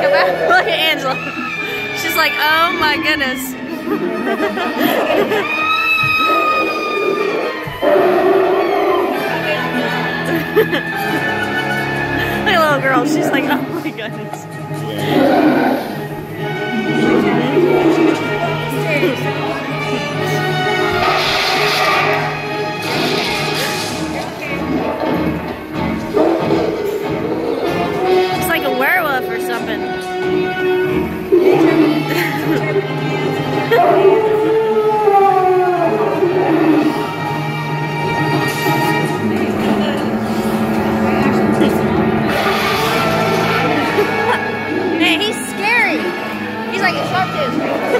about? Look at Angela. She's like, oh my goodness. Look at little girl. She's like, oh my goodness. It's like a werewolf or something. Hey, he's scary. He's like a sharp tooth.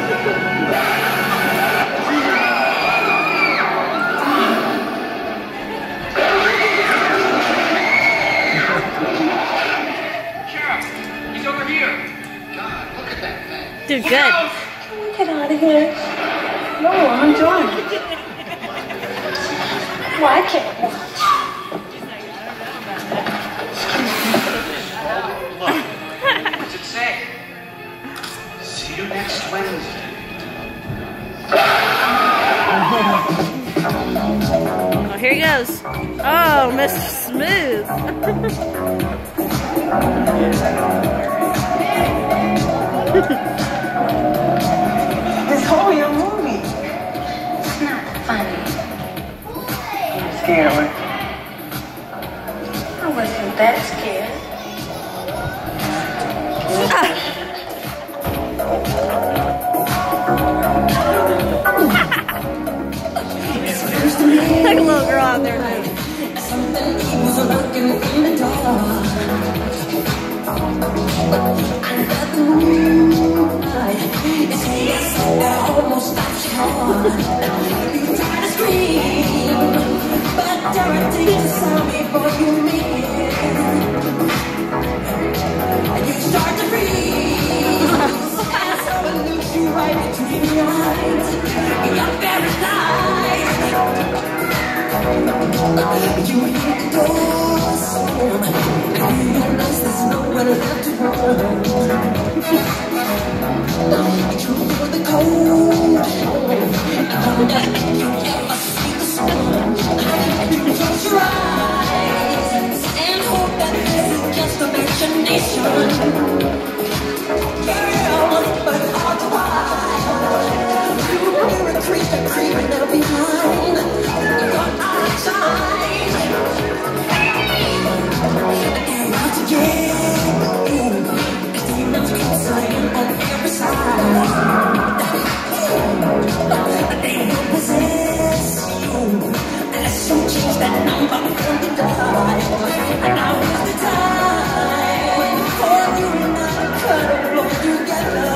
Dude, good. Get out of here. No, I'm drunk. Well, I can't watch. What's it say? See you next Wednesday. Oh, here he goes. Oh, Mr. Smooth. This whole your movie. It's not funny. I'm scared. I wasn't that scared. Like a little girl out there. You hit the door slam, and you realize there's nowhere left to run. You feel the cold, and wonder if you ever see the sun. And you close your eyes and hope that this is just imagination. Girl, but all the while you hear a creature creeping up behind. Your eyes shine. They're out to get you. The demons inside on every side. They will possess you unless you change that number on the dial. And now is the time for you and I to cuddle together.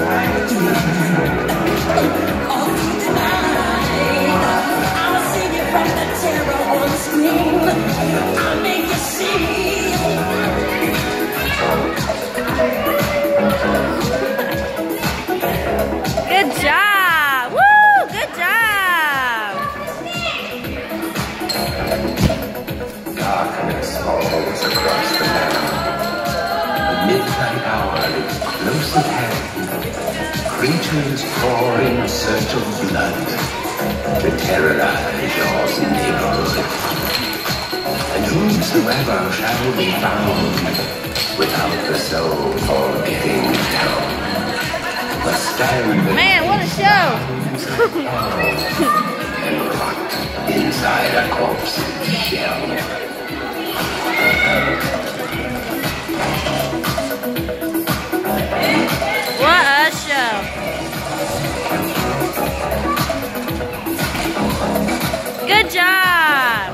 All through the night, I'll see you from the terror on the screen. I'll make you see. Good job! Woo! Good job! Darkness falls across the land. The midnight hour is close at hand. Creatures pour in search of blood to terrorize your neighborhood. And whosoever shall be found without the soul for getting down must stand Man, what a show! and rot inside a corpse's shell. What a show! Good job!